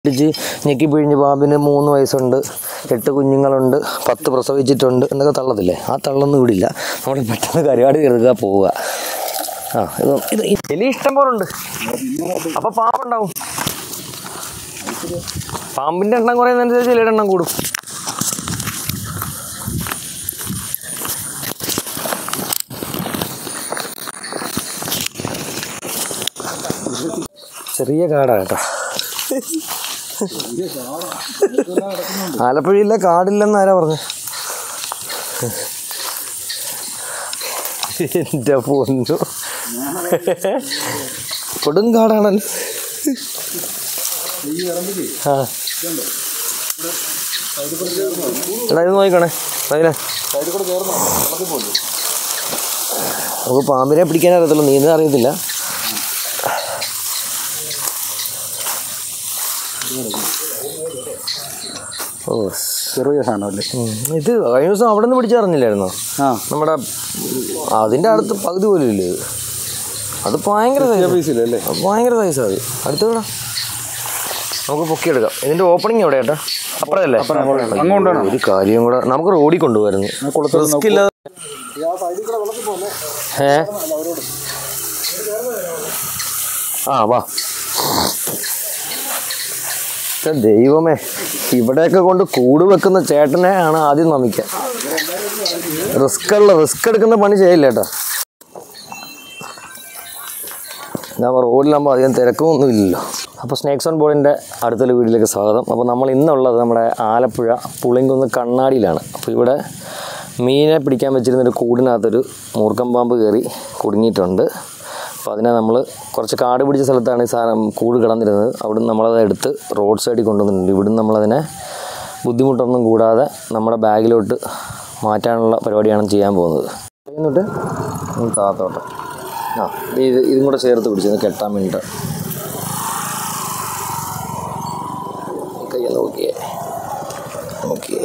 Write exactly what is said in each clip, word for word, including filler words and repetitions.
ഞെക്കി പിഴിഞ്ഞ് പാമ്പിന് മൂന്ന് വയസ്സുണ്ട്, എട്ട് കുഞ്ഞുങ്ങളുണ്ട്, പത്ത് പ്രസവിച്ചിട്ടുണ്ട് എന്നൊക്കെ തള്ളത്തില്ലേ, ആ തള്ളൊന്നും ഇവിടില്ല. നമ്മൾ പെട്ടെന്ന് കരുവാട് കരുതുക പോവുക. ആ ഇത് ഇത് എലി ഇഷ്ടം പോലെ ഉണ്ട്. അപ്പോൾ പാമ്പുണ്ടാവും. പാമ്പിൻ്റെ എണ്ണം കുറയുന്നതനുസരിച്ച് എലിയുടെ എണ്ണം കൂടും. ചെറിയ കാടാണ് കേട്ടോ. ആലപ്പുഴയിലെ കാടില്ലെന്ന് ആരാ പറഞ്ഞു? എൻ്റെ പൊന്നു, കൊടുങ്കാടാണല്ലോ. ആ എടാ ഇത് നോക്കണേ അതിലെ നമുക്ക് പാമ്പിനെ പിടിക്കാനേ അറിയത്തുള്ളൂ, നീന്താൻ അറിയത്തില്ല. ഓ ചെറിയ സാധനമല്ലേ ഇത്. കഴിഞ്ഞ ദിവസം അവിടെ നിന്ന് പിടിച്ചറിഞ്ഞില്ലായിരുന്നോ? ആ നമ്മുടെ അതിൻ്റെ അടുത്ത് പകുതി പോലും ഇല്ല ഇത്. അത് ഭയങ്കര സൈസല്ലേ, ഭയങ്കര സൈസാണ് അത്. അടുത്ത് വേണം നമുക്ക് പൊക്കിയെടുക്കാം. ഇതിൻ്റെ ഓപ്പണിങ് എവിടെ ഏട്ടാ? അപ്പുറത്തല്ലേ? ഒരു കാര്യം കൂടെ, നമുക്ക് റോഡിൽ കൊണ്ടുപോയിരുന്നു. റിസ്ക് ഇല്ലാതെ. ഏ ആ വാ. ദൈവമേ, ഇവിടെയൊക്കെ കൊണ്ട് കൂട് വെക്കുന്ന ചേട്ടനെ ആണ് ആദ്യം നമിക്കുക. റിസ്ക് ഉള്ള റിസ്ക് എടുക്കുന്ന പണി ചെയ്യില്ല കേട്ടോ. ഞാൻ റോഡിലാകുമ്പോൾ അധികം തിരക്കൊന്നും ഇല്ലല്ലോ. അപ്പോൾ സ്നേക്സ് ഓൺ ബോർഡിൻ്റെ അടുത്തൊരു വീട്ടിലേക്ക് സ്വാഗതം. അപ്പോൾ നമ്മൾ ഇന്നുള്ളത് നമ്മുടെ ആലപ്പുഴ പുളിങ്കുന്ന് കണ്ണാടിയിലാണ്. അപ്പോൾ ഇവിടെ മീനെ പിടിക്കാൻ വെച്ചിരുന്നൊരു കൂടിനകത്തൊരു മൂർക്കം പാമ്പ് കയറി കുടുങ്ങിയിട്ടുണ്ട്. അപ്പോൾ അതിനെ നമ്മൾ കുറച്ച് കാട് പിടിച്ച സ്ഥലത്താണ് ഈ സാധനം കൂട് കിടന്നിരുന്നത്. അവിടുന്ന് നമ്മളത് എടുത്ത് റോഡ് സൈഡിൽ കൊണ്ടുവന്നിട്ടുണ്ട്. ഇവിടുന്ന് നമ്മളതിനെ ബുദ്ധിമുട്ടൊന്നും കൂടാതെ നമ്മുടെ ബാഗിലോട്ട് മാറ്റാനുള്ള പരിപാടിയാണ് ചെയ്യാൻ പോകുന്നത്. എന്നിട്ട് താത്തോട്ടെ. ആ ഇത് ഇതും കൂടെ ചേർത്ത് പിടിച്ചത് കെട്ടാൻ വേണ്ടിയിട്ട്. കയ്യ നോക്കിയേ നോക്കിയേ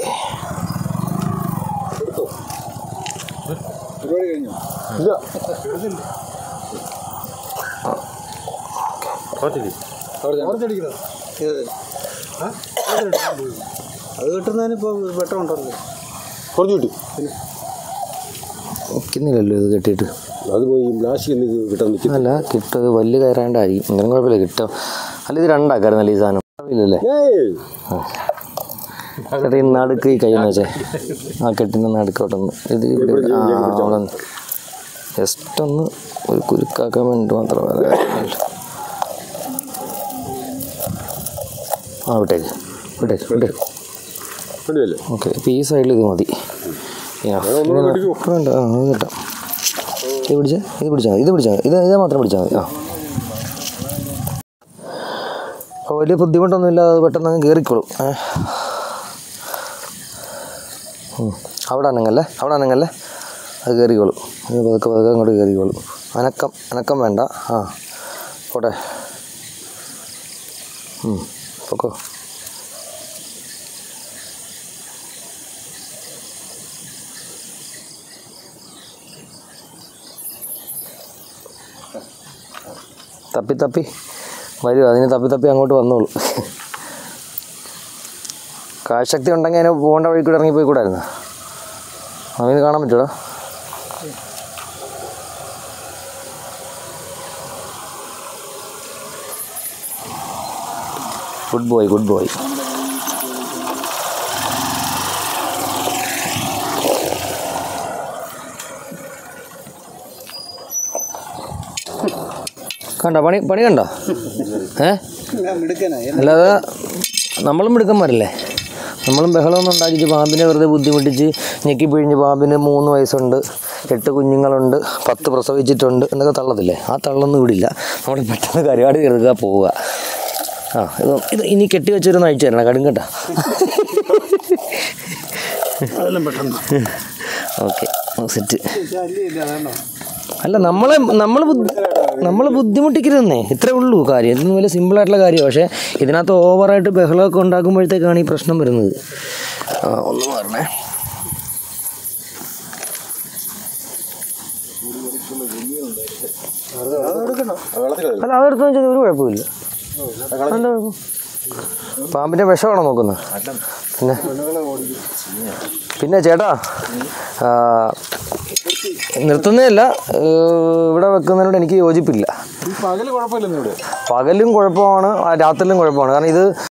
പരിപാടി കഴിഞ്ഞു. ഇല്ല അത് കിട്ടുന്നതിനിപ്പോൾ വെട്ടമുണ്ടല്ലോ. കുറച്ച് കിട്ടി നിൽക്കുന്നില്ലല്ലോ ഇത് കെട്ടിയിട്ട്. അത് പോയി പ്ലാസ്റ്റിക് കിട്ടാൻ നിൽക്കുന്നില്ല. കിട്ടത് വലിയ കയറാണ്ടായിരിക്കും. അങ്ങനെ കുഴപ്പമില്ല, കിട്ടും. അല്ല ഇത് രണ്ടാക്കാരുന്നല്ലേ ഈ സാധനം? ഇല്ലല്ലേ ചേട്ടാ. ഈ നടുക്ക് ഈ കയ്യെന്ന് വെച്ചേ ആ കെട്ടിൻ്റെ നടുക്കോട്ടൊന്ന് ഇത് അവിടെ ജസ്റ്റ് ഒന്ന് ഒരു കുരുക്കാക്കാൻ വേണ്ടി മാത്രമേ. ആ വിട്ടേക്ക് വിട്ടേക്ക് വിട്ടേക്ക് ഓക്കെ. ഇപ്പോൾ ഈ സൈഡിൽ ഇത് മതി. വേണ്ട ആ അത് കിട്ടാം. ഇത് പിടിച്ചാൽ ഇത് പിടിച്ചാൽ മതി ഇത് പിടിച്ചാൽ ഇത് ഇത് മാത്രം പിടിച്ചാൽ മതി. ആ അപ്പോൾ വലിയ ബുദ്ധിമുട്ടൊന്നുമില്ല, അത് പെട്ടെന്ന് അങ്ങ് കയറിക്കോളും. ഏ അവിടെ അനങ്ങല്ലേ അവിടെ അനങ്ങല്ലേ അത് കയറിക്കോളും. അത് പതുക്കെ പതുക്കെ അങ്ങോട്ട് കയറിക്കോളും. അനക്കം അനക്കം വേണ്ട. ആ പോട്ടെ. പൊക്കോ. തപ്പി തപ്പി വരും, അതിന് തപ്പി തപ്പി അങ്ങോട്ട് വന്നോളൂ. കാഴ്ചശക്തി ഉണ്ടെങ്കിൽ അതിന് പോകേണ്ട വഴി കൂടെ ഇറങ്ങിപ്പോയി കൂടായിരുന്നു. അവന് കാണാൻ പറ്റൂടാ. Good boy good boy. കണ്ടോ പണി പണി കണ്ടോ? ഏ അല്ലാതെ നമ്മളും മിടുക്കന്മാരല്ലേ. നമ്മളും ബഹളമൊന്നും ഉണ്ടാക്കിച്ച് പാമ്പിനെ വെറുതെ ബുദ്ധിമുട്ടിച്ച് ഞെക്കി പിഴിഞ്ഞ് പാമ്പിന് മൂന്ന് വയസ്സുണ്ട്, എട്ട് കുഞ്ഞുങ്ങളുണ്ട്, പത്ത് പ്രസവിച്ചിട്ടുണ്ട് എന്നൊക്കെ തള്ളത്തില്ലേ, ആ തള്ളൊന്നും ഇവിടില്ല. നമ്മൾ പെട്ടെന്ന് കരുവാട് കരുതുക പോവുക. ആ ഇത് ഇത് ഇനി കെട്ടി വെച്ചൊരു അയച്ചു തരണം കടും കേട്ടോ. Okay set. അല്ല നമ്മളെ നമ്മൾ നമ്മൾ ബുദ്ധിമുട്ടിക്കരുതെന്നേ, ഇത്രേ ഉള്ളൂ കാര്യം. ഇതൊന്നും വലിയ സിമ്പിളായിട്ടുള്ള കാര്യമാണ്. പക്ഷേ ഇതിനകത്ത് ഓവറായിട്ട് ബഹളമൊക്കെ ഉണ്ടാക്കുമ്പോഴത്തേക്കാണ് ഈ പ്രശ്നം വരുന്നത്. ആ ഒന്ന് പറഞ്ഞേ. അല്ല അതെടുത്തു വെച്ചാൽ ഒരു കുഴപ്പമില്ല. നല്ല കുഴപ്പം പാമ്പിൻ്റെ വിഷമാണോ നോക്കുന്നത്? പിന്നെ പിന്നെ ചേട്ടാ നിർത്തുന്നതല്ല, ഇവിടെ വെക്കുന്നതിനോട് എനിക്ക് യോജിപ്പില്ല. പകലും കുഴപ്പമാണ്, രാത്രിയിലും കുഴപ്പമാണ്. കാരണം ഇത്